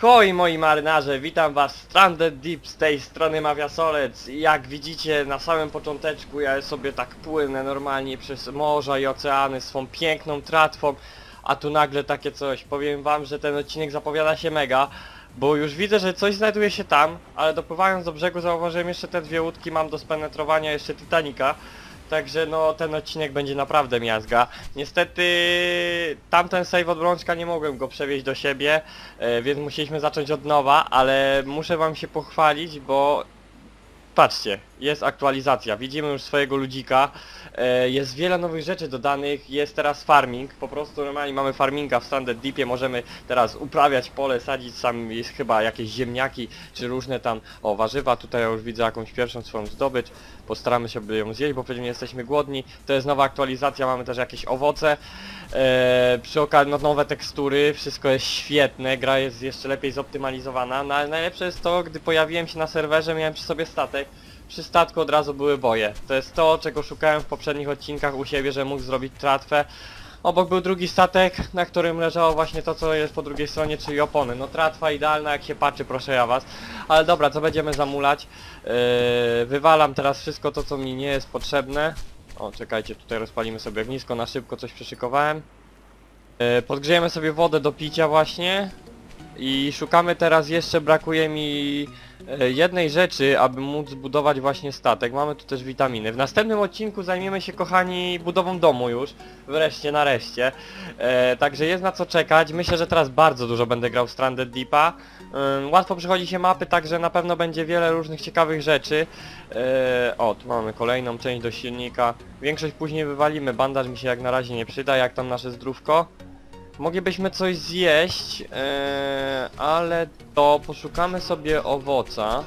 Ahoj moi marynarze, witam was Stranded Deep, z tej strony Mawiasolec. Jak widzicie na samym począteczku ja sobie tak płynę normalnie przez morza i oceany swą piękną tratwą. A tu nagle takie coś. Powiem wam, że ten odcinek zapowiada się mega, bo już widzę, że coś znajduje się tam, ale dopływając do brzegu zauważyłem jeszcze te dwie łódki, mam do spenetrowania jeszcze Titanica. Także no ten odcinek będzie naprawdę miazga. Niestety tamten save od Brączka nie mogłem go przewieźć do siebie, więc musieliśmy zacząć od nowa, ale muszę wam się pochwalić, bo patrzcie, jest aktualizacja, widzimy już swojego ludzika, jest wiele nowych rzeczy dodanych, jest teraz farming, po prostu normalnie mamy farminga w Stranded Deepie, możemy teraz uprawiać pole, sadzić tam jest chyba jakieś ziemniaki, czy różne tam, o warzywa, tutaj ja już widzę jakąś pierwszą swoją zdobycz, postaramy się by ją zjeść, bo pewnie jesteśmy głodni, to jest nowa aktualizacja, mamy też jakieś owoce, przy okazji no, nowe tekstury, wszystko jest świetne, gra jest jeszcze lepiej zoptymalizowana, no ale najlepsze jest to, gdy pojawiłem się na serwerze, miałem przy sobie statek. Przy statku od razu były boje. To jest to, czego szukałem w poprzednich odcinkach u siebie, że mógł zrobić tratwę. Obok był drugi statek, na którym leżało właśnie to, co jest po drugiej stronie, czyli opony. No tratwa idealna, jak się patrzy, proszę ja was. Ale dobra, co będziemy zamulać? Wywalam teraz wszystko to, co mi nie jest potrzebne. O, czekajcie, tutaj rozpalimy sobie ognisko, na szybko coś przyszykowałem. Podgrzejemy sobie wodę do picia właśnie. I szukamy teraz, jeszcze brakuje mi jednej rzeczy, aby móc zbudować właśnie statek. Mamy tu też witaminy. W następnym odcinku zajmiemy się, kochani, budową domu już. Wreszcie, nareszcie. Także jest na co czekać. Myślę, że teraz bardzo dużo będę grał w Stranded Deepa. Łatwo przechodzi się mapy, także na pewno będzie wiele różnych ciekawych rzeczy. O, tu mamy kolejną część do silnika. Większość później wywalimy. Bandaż mi się jak na razie nie przyda. Jak tam nasze zdrówko? Moglibyśmy coś zjeść, ale to poszukamy sobie owoca,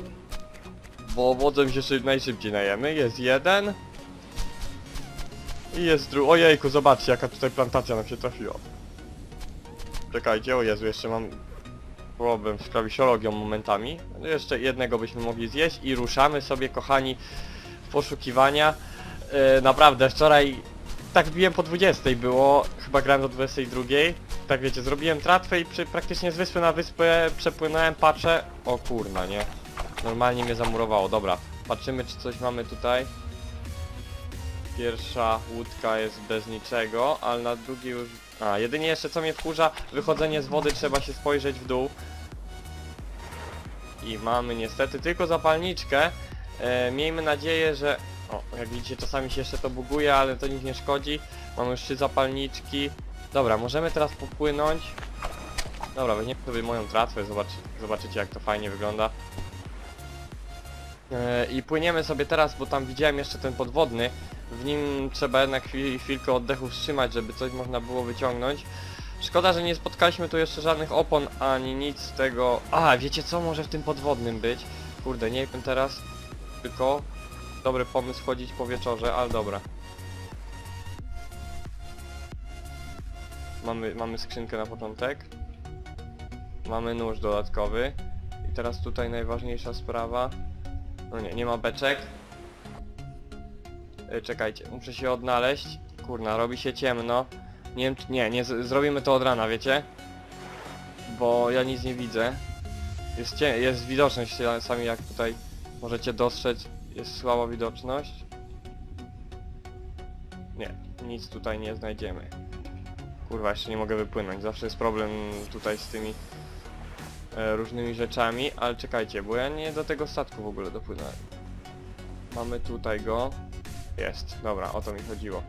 bo owocem się najszybciej najemy. Jest jeden i jest drugi. Ojejku, zobaczcie jaka tutaj plantacja nam się trafiła. Czekajcie, o Jezu, jeszcze mam problem z klawiszologią momentami. Jeszcze jednego byśmy mogli zjeść i ruszamy sobie, kochani, w poszukiwania. Naprawdę, wczoraj tak wbiłem po 20 było, chyba grałem do 22. Tak wiecie, zrobiłem tratwę i praktycznie z wyspy na wyspę przepłynąłem, patrzę. O kurna, nie? Normalnie mnie zamurowało, dobra. Patrzymy, czy coś mamy tutaj. Pierwsza łódka jest bez niczego, ale na drugiej już... A, jedynie jeszcze co mnie wkurza, wychodzenie z wody, trzeba się spojrzeć w dół. I mamy niestety tylko zapalniczkę. Miejmy nadzieję, że... O, jak widzicie, czasami się jeszcze to buguje, ale to nic nie szkodzi. Mamy już 3 zapalniczki. Dobra, możemy teraz popłynąć. Dobra, weźmiemy sobie moją tratwę, zobaczycie jak to fajnie wygląda. I płyniemy sobie teraz, bo tam widziałem jeszcze ten podwodny. W nim trzeba jednak chwilkę oddechu wstrzymać, żeby coś można było wyciągnąć. Szkoda, że nie spotkaliśmy tu jeszcze żadnych opon, ani nic z tego... A, wiecie co może w tym podwodnym być? Kurde, nie wiem teraz, tylko... Dobry pomysł chodzić po wieczorze, ale dobra. Mamy skrzynkę na początek. Mamy nóż dodatkowy. I teraz tutaj najważniejsza sprawa. No nie ma beczek. Czekajcie, muszę się odnaleźć. Kurna, robi się ciemno. Nie wiem, czy... Nie zrobimy to od rana, wiecie? Bo ja nic nie widzę. Jest widoczność, sami jak tutaj możecie dostrzec. Jest słaba widoczność. Nie, nic tutaj nie znajdziemy. Kurwa, jeszcze nie mogę wypłynąć. Zawsze jest problem tutaj z tymi różnymi rzeczami. Ale czekajcie, bo ja nie do tego statku w ogóle dopłynąłem. Mamy tutaj go. Jest, dobra, o to mi chodziło.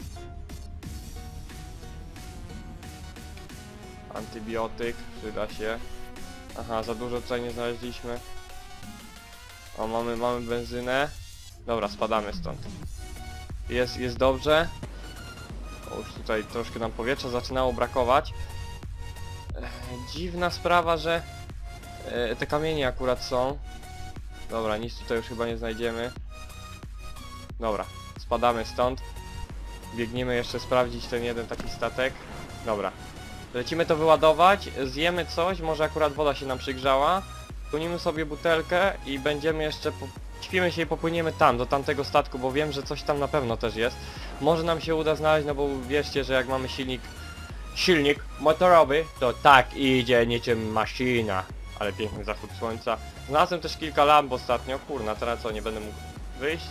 Antybiotyk, przyda się. Aha, za dużo tutaj nie znaleźliśmy. O, mamy benzynę. Dobra, spadamy stąd. Jest dobrze. O, już tutaj troszkę nam powietrza zaczynało brakować. Dziwna sprawa, że te kamienie akurat są. Dobra, nic tutaj już chyba nie znajdziemy. Dobra, spadamy stąd. Biegniemy jeszcze sprawdzić ten jeden taki statek. Dobra. Lecimy to wyładować, zjemy coś, może akurat woda się nam przygrzała. Płynimy sobie butelkę i będziemy jeszcze... Śpimy się i popłyniemy tam, do tamtego statku, bo wiem, że coś tam na pewno też jest. Może nam się uda znaleźć, no bo wierzcie, że jak mamy silnik silnik motorowy to tak idzie niczym maszyna. Ale piękny zachód słońca. Znalazłem też kilka lamp ostatnio, kurna, teraz co, nie będę mógł wyjść?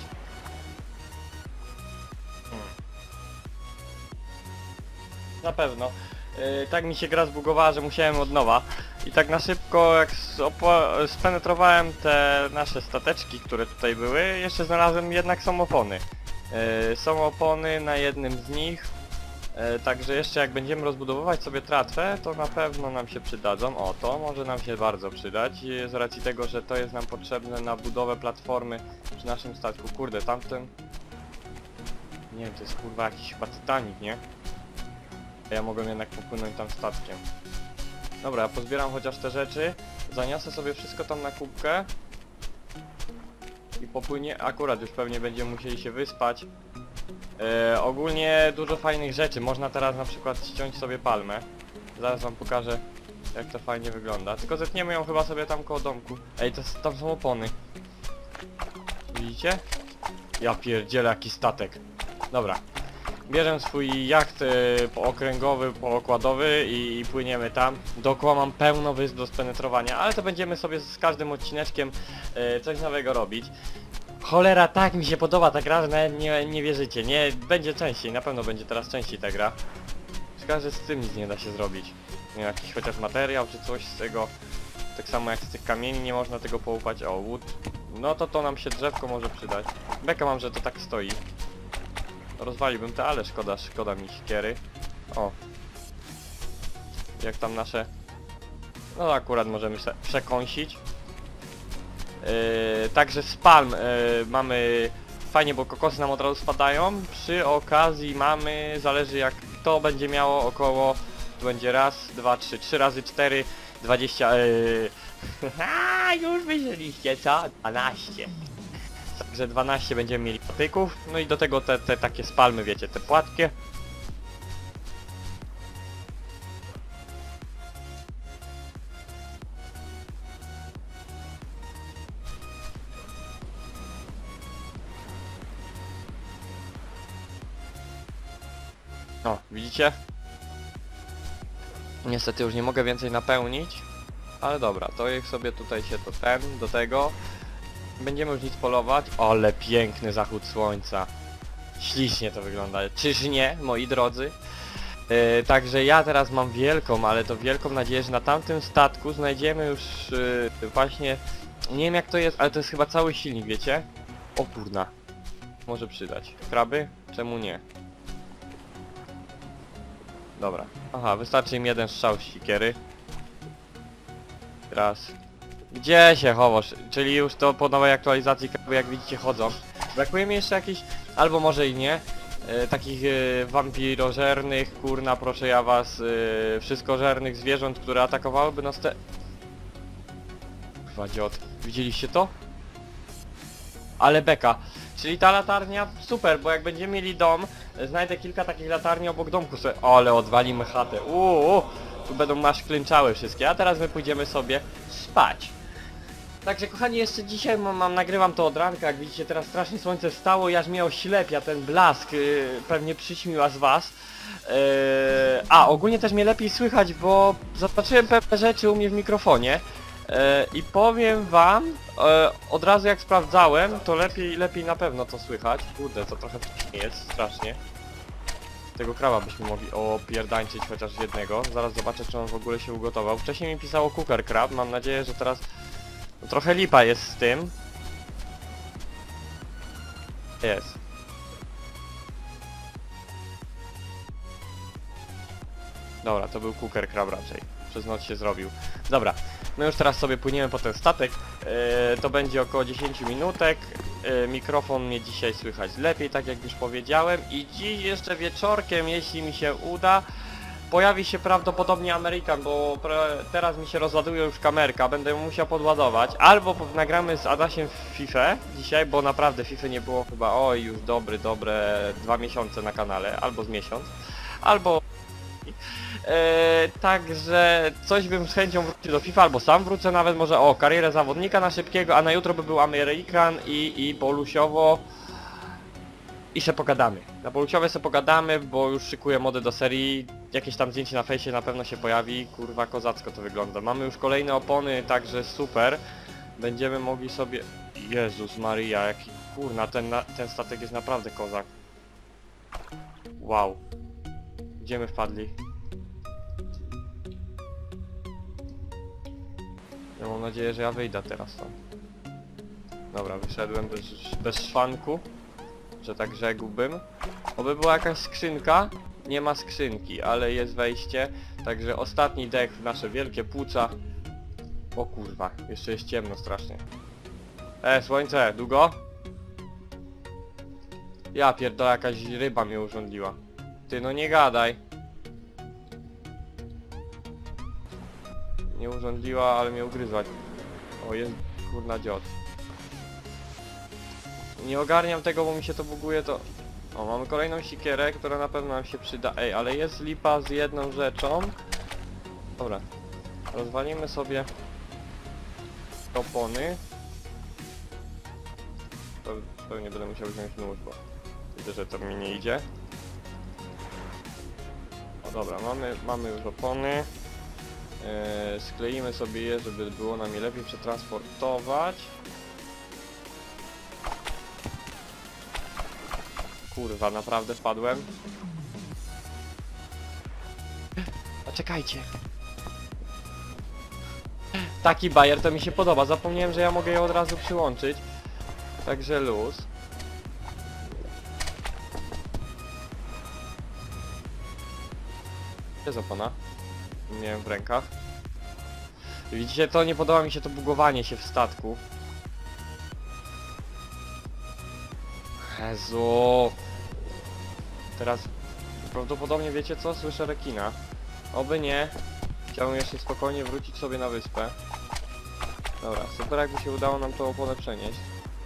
Na pewno. Tak mi się gra zbugowała, że musiałem od nowa. I tak na szybko, jak spenetrowałem te nasze stateczki, które tutaj były, jeszcze znalazłem jednak są opony. Są opony na jednym z nich. Także jeszcze jak będziemy rozbudowywać sobie tratwę, to na pewno nam się przydadzą. O, to może nam się bardzo przydać, z racji tego, że to jest nam potrzebne na budowę platformy przy naszym statku. Kurde, tamten... Nie wiem, to jest kurwa jakiś chyba Titanic, nie? Ja mogłem jednak popłynąć tam statkiem. Dobra, pozbieram chociaż te rzeczy, zaniosę sobie wszystko tam na kubkę i popłynie. Akurat już pewnie będziemy musieli się wyspać. Ogólnie dużo fajnych rzeczy, można teraz na przykład ściąć sobie palmę. Zaraz wam pokażę, jak to fajnie wygląda. Tylko zetniemy ją chyba sobie tam koło domku. Ej, tam są opony. Widzicie? Ja pierdzielę, jaki statek. Dobra. Bierzemy swój jacht pookręgowy, pookładowy i płyniemy tam. Dookoła mam pełno wysp do spenetrowania, ale to będziemy sobie z każdym odcineczkiem coś nowego robić. Cholera, tak mi się podoba ta gra, że nawet nie wierzycie. Nie, będzie częściej, na pewno będzie teraz częściej ta gra. Szkoda, że z tym nic nie da się zrobić. Nie wiem, jakiś chociaż materiał czy coś z tego. Tak samo jak z tych kamieni nie można tego połupać. O, wood. No to nam się drzewko może przydać. Beka mam, że to tak stoi. Rozwaliłbym to, ale szkoda mi siekiery. O. Jak tam nasze... No akurat możemy się przekąsić. Także z palm mamy fajnie, bo kokosy nam od razu spadają. Przy okazji mamy, zależy jak to będzie miało, około, tu będzie raz, dwa, trzy, 3 razy 4, 20, już myśleliście, co? 12. Także 12 będziemy mieli patyków, no i do tego te takie spalmy, wiecie, te płatkie. O, widzicie? Niestety już nie mogę więcej napełnić, ale dobra, to jak sobie tutaj się do tego. Będziemy już nic polować. Ale piękny zachód słońca. Ślicznie to wygląda, czyż nie, moi drodzy? Także ja teraz mam wielką, ale to wielką nadzieję, że na tamtym statku znajdziemy już właśnie... Nie wiem jak to jest, ale to jest chyba cały silnik, wiecie? O kurna. Może przydać. Kraby? Czemu nie? Dobra. Aha, wystarczy im jeden strzał z sikiery. Raz. Gdzie się chowasz? Czyli już to po nowej aktualizacji kraby, jak widzicie, chodzą. Brakuje mi jeszcze jakichś, albo może i nie, takich wampirożernych, kurna proszę ja was, wszystkożernych zwierząt, które atakowałyby nas te... Kurwa dziot. Widzieliście to? Ale beka. Czyli ta latarnia super, bo jak będziemy mieli dom, znajdę kilka takich latarni obok domku sobie. Ale odwalimy chatę. Tu będą maszklęczały wszystkie, a teraz my pójdziemy sobie spać. Także kochani, jeszcze dzisiaj nagrywam to od ranka, jak widzicie teraz strasznie słońce wstało i aż mnie oślepia ten blask, pewnie przyćmiła z was. Ogólnie też mnie lepiej słychać, bo zobaczyłem pewne rzeczy u mnie w mikrofonie. I powiem wam, od razu jak sprawdzałem, to lepiej na pewno to słychać. Kurde, to trochę jest strasznie. Tego krawa byśmy mogli opierdańczyć chociaż jednego. Zaraz zobaczę, czy on w ogóle się ugotował. Wcześniej mi pisało cooker crab, mam nadzieję, że teraz trochę lipa jest z tym. Jest. Dobra, to był cooker crab raczej. Przez noc się zrobił. Dobra, my już teraz sobie płyniemy po ten statek. To będzie około 10 minutek. Mikrofon mnie dzisiaj słychać lepiej, tak jak już powiedziałem. I dziś jeszcze wieczorkiem, jeśli mi się uda, pojawi się prawdopodobnie American, bo teraz mi się rozładuje już kamerka, będę ją musiał podładować. Albo nagramy z Adasiem w FIFA dzisiaj, bo naprawdę FIFA nie było chyba, już dobre 2 miesiące na kanale, albo z miesiąc. Albo... Także coś bym z chęcią wrócił do FIFA, albo sam wrócę nawet, może karierę zawodnika na szybkiego, a na jutro by był American i Bolusiowo i se pogadamy. Na Bolusiowie se pogadamy, bo już szykuję mody do serii, jakieś tam zdjęcie na fejsie na pewno się pojawi. Kurwa, kozacko to wygląda. Mamy już kolejne opony, także super. Będziemy mogli sobie... Jezus Maria, jaki... Kurna, ten statek jest naprawdę kozak. Wow. Gdzie my wpadli? Ja mam nadzieję, że ja wyjdę teraz tam. Dobra, wyszedłem bez szwanku, że tak rzekłbym. Oby była jakaś skrzynka. Nie ma skrzynki, ale jest wejście. Także ostatni dech w nasze wielkie płuca. O kurwa, jeszcze jest ciemno strasznie. Słońce, długo? Ja pierdolę, jakaś ryba mnie urządliła. Ty, no nie gadaj. Nie urządliła, ale mnie ugryzła. O, jest kurna dziot. Nie ogarniam tego, bo mi się to buguje, to... O, mamy kolejną sikierę, która na pewno nam się przyda. Ej, ale jest lipa z jedną rzeczą. Dobra. Rozwalimy sobie opony. Pewnie będę musiał wziąć nóż, bo widzę, że to mi nie idzie. O dobra, mamy już opony. Skleimy sobie je, żeby było nam je lepiej przetransportować. Kurwa, naprawdę wpadłem. A czekajcie. Taki bajer to mi się podoba. Zapomniałem, że ja mogę je od razu przyłączyć. Także luz. Gdzie jest opona? Miałem w rękach. Widzicie, to nie podoba mi się to bugowanie się w statku. Jezu. Teraz prawdopodobnie wiecie co? Słyszę rekina. Oby nie. Chciałbym jeszcze spokojnie wrócić sobie na wyspę. Dobra, super jakby się udało nam tą oponę przenieść.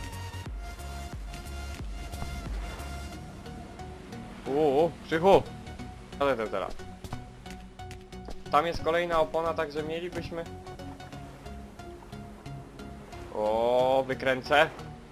Krzychu! Ale to teraz. Tam jest kolejna opona, także mielibyśmy... O, wykręcę.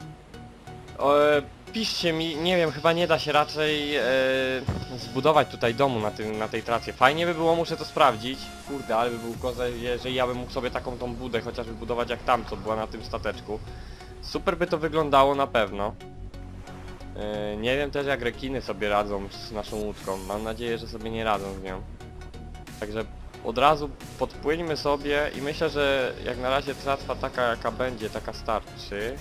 Piszcie mi, nie wiem, chyba nie da się raczej zbudować tutaj domu na tej trasie. Fajnie by było, muszę to sprawdzić. Kurde, ale by był kozak, jeżeli ja bym mógł sobie taką tą budę chociaż wybudować jak tam, co była na tym stateczku. Super by to wyglądało na pewno. Nie wiem też jak rekiny sobie radzą z naszą łódką. Mam nadzieję, że sobie nie radzą z nią. Także od razu podpłyńmy sobie i myślę, że jak na razie tratwa taka jaka będzie, taka starczy.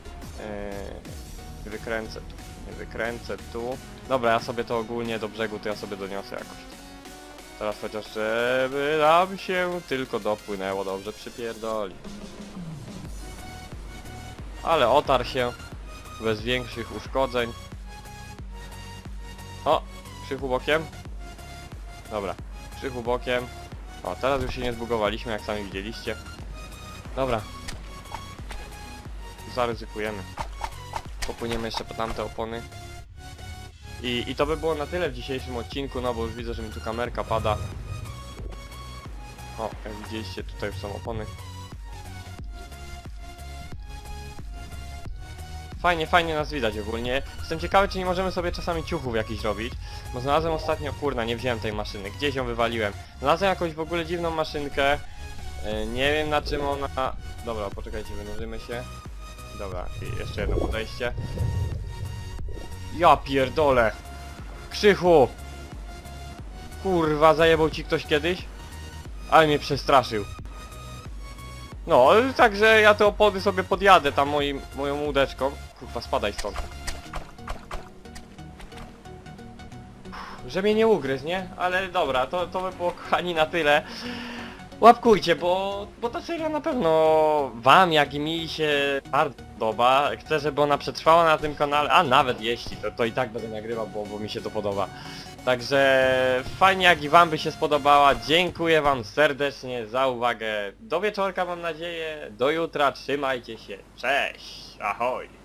Wykręcę tu, nie wykręcę tu. Dobra, ja sobie to ogólnie do brzegu, to ja sobie doniosę jakoś. Teraz chociaż żeby nam się tylko dopłynęło, dobrze przypierdoli. Ale otarł się bez większych uszkodzeń. O, Krzychu bokiem. Dobra, Krzychu bokiem. O, teraz już się nie zbugowaliśmy, jak sami widzieliście. Dobra. Zaryzykujemy. Popłyniemy jeszcze po tamte opony. I to by było na tyle w dzisiejszym odcinku, no bo już widzę, że mi tu kamerka pada. O, jak widzieliście, tutaj już są opony. Fajnie nas widać ogólnie. Jestem ciekawy, czy nie możemy sobie czasami ciuchów jakichś robić. Bo znalazłem ostatnio, kurna, nie wziąłem tej maszyny. Gdzieś ją wywaliłem. Znalazłem jakąś w ogóle dziwną maszynkę. Nie wiem na czym ona... Dobra, poczekajcie, wynurzymy się. Dobra, i jeszcze jedno podejście. Ja pierdolę! Krzychu! Kurwa, zajebał ci ktoś kiedyś? Ale mnie przestraszył. No, także ja te opony sobie podjadę tam moją łódeczką. Kurwa, spadaj stąd. Że mnie nie ugryzł, nie? Ale dobra, to by było, kochani, na tyle. Łapkujcie, bo ta seria na pewno wam, jak i mi się bardzo podoba. Chcę, żeby ona przetrwała na tym kanale, a nawet jeśli, to i tak będę nagrywał, bo mi się to podoba. Także fajnie, jak i wam by się spodobała. Dziękuję wam serdecznie za uwagę. Do wieczorka mam nadzieję. Do jutra. Trzymajcie się. Cześć. Ahoj.